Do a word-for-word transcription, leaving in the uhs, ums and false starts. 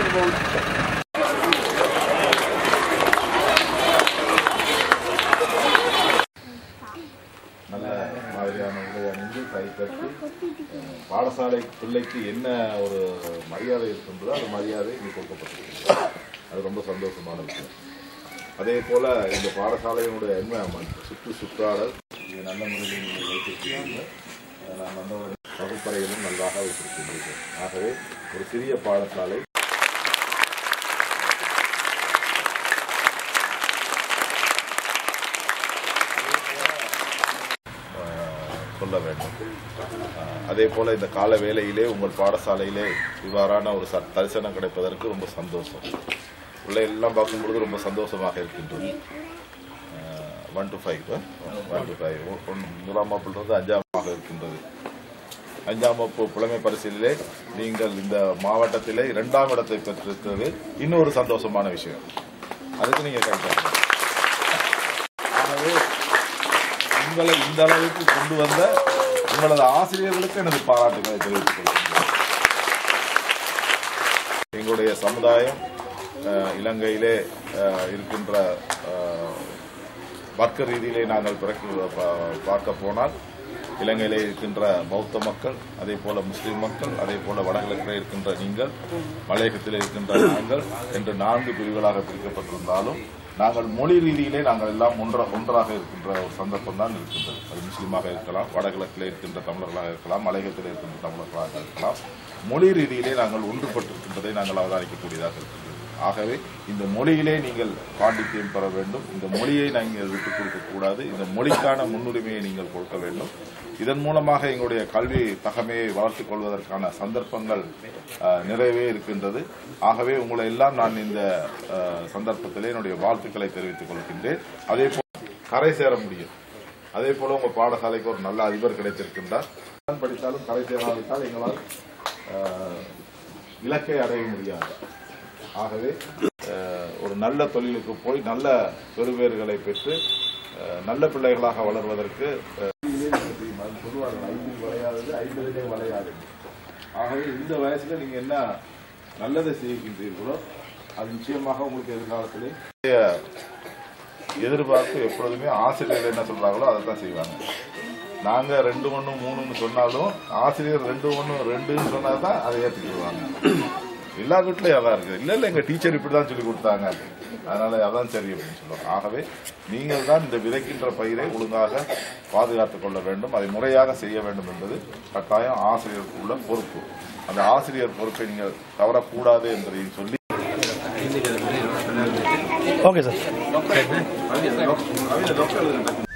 நல்ல மாதிரியான உடை அணிந்து கை தட்டி பாடசாலை பிள்ளைக்கு என்ன ஒரு மரியாதை இருக்கின்றதோ அது மரியாதை இங்கே கொடுக்கப்பட்டிருக்கிறது. அது ரொம்ப சந்தோஷமான விஷயம். அதே போல இந்த பாடசாலையினுடைய என்வயர்மெண்ட் சுற்றுச்சுற்றாடல் இது நல்ல முறையில் நீங்கள் வைத்திருக்கிறீங்க. நான் வந்த வகுப்பறையிலும் நன்றாக வைத்திருக்கின்றீர்கள். ஆகவே ஒரு சிறிய பாடசாலை சொல்ல வேண்டும். அதே போல இந்த கால வேளையிலே உங்கள் பாடசாலையிலே இவ்வாறான ஒரு தரிசனம் கிடைப்பதற்கு ரொம்ப சந்தோஷம். பிள்ளை எல்லாம் பார்க்கும் பொழுது ரொம்ப சந்தோஷமாக இருக்கின்றது. One two five one two five முதலாம் வகுப்பிலிருந்து அஞ்சாமாக இருக்கின்றது. அஞ்சாம் வகுப்பு புலமை பரிசிலே நீங்கள் இந்த மாவட்டத்திலே இரண்டாம் இடத்தை பெற்றிருக்கிறது இன்னொரு சந்தோஷமான விஷயம். அதுக்கு நீங்க கைட்டாங்க. ஆகவே உங்களை இந்த அளவுக்கு கொண்டு வந்த உங்களது ஆசிரியர்களுக்கு எனது பாராட்டுகளை தெரிவித்துக் கொள்கிறேன். எங்களுடைய சமுதாயம் இலங்கையிலே இருக்கின்ற வர்க்க ரீதியிலே நாங்கள் பார்க்க போனால் இலங்கையிலே இருக்கின்ற பௌத்த மக்கள், அதே போல முஸ்லிம் மக்கள், அதே போல வடகிழக்கிலே இருக்கின்ற நீங்கள், மலையகத்திலே இருக்கின்ற நாங்கள் என்று நான்கு பிரிவுகளாக பிரிக்கப்பட்டிருந்தாலும் நாங்கள் மொழி ரீதியிலே நாங்கள் எல்லாம் ஒன்ற ஒன்றாக இருக்கின்ற ஒரு சந்தர்ப்பம் தான் இருக்கின்றது. அது முஸ்லீமாக இருக்கலாம், வடகிழக்கிலே இருக்கின்ற தமிழர்களாக இருக்கலாம், மலையகத்திலே இருக்கின்ற தமிழர்களாக இருக்கலாம். மொழி ரீதியிலே நாங்கள் ஒன்றுபட்டிருக்கின்றதை நாங்கள் அவதானிக்கக்கூடியதாக இருக்கின்றது. ஆகவே இந்த மொழியிலே நீங்கள் பாண்டித்தியம் பெற வேண்டும். இந்த மொழியை நீங்கள் விட்டுக் கொடுக்கக்கூடாது. இந்த மொழிக்கான முன்னுரிமையை நீங்கள் கொடுக்க வேண்டும். இதன் மூலமாக எங்களுடைய கல்வி தகமையை வளர்த்துக் கொள்வதற்கான சந்தர்ப்பங்கள் நிறையவே இருக்கின்றது. ஆகவே உங்களை எல்லாம் நான் இந்த சந்தர்ப்பத்திலே என்னுடைய வாழ்த்துக்களை தெரிவித்துக் கொள்கின்றேன். அதே போல கரை சேர முடியும். அதே போல உங்க பாடசாலைக்கு ஒரு நல்ல அதிபர் கிடைத்திருக்கின்றார். படித்தாலும் கரை சேராவிட்டால் எங்களால் இலக்கை அடைய முடியாது. ஆகவே ஒரு நல்ல தொழிலுக்கு போய் நல்ல பெறுபேறுகளை பெற்று நல்ல பிள்ளைகளாக வளர்வதற்கு சொல்லுவார்கள், ஐந்தில் வளையாதது ஐம்பதிலே வளையாது. ஆகவே இந்த வயசுல நீங்க என்ன நல்லதை செய்கின்றீர்களோ அது நிச்சயமாக உங்களுக்கு எதிர்காலத்திலே எதிர்பார்ப்பு எப்பொழுதுமே ஆசிரியர்கள் என்ன சொல்றாங்களோ அதை தான் செய்வாங்க. நாங்க ரெண்டு ஒண்ணு மூணுன்னு சொன்னாலும் ஆசிரியர் ரெண்டு ஒண்ணு ரெண்டுன்னு சொன்னாதான் அதை ஏற்றுக்கிடுவாங்க. எல்லா வீட்லயும் அதான் இருக்கு. இல்ல இல்ல எங்க டீச்சர் இப்படிதான் சொல்லி கொடுத்தாங்க, அதனால அதான் சரி அப்படின்னு சொல்லுவாங்க. ஆகவே நீங்கள் தான் இந்த விதைக்கின்ற பயிரை ஒழுங்காக பாதுகாத்துக் கொள்ள வேண்டும், அதை முறையாக செய்ய வேண்டும் என்பது கட்டாயம் ஆசிரியருக்கு உள்ள பொறுப்பு. அந்த ஆசிரியர் பொறுப்பை நீங்கள் தவறக்கூடாது என்பதையும் சொல்லி ஓகே சார்.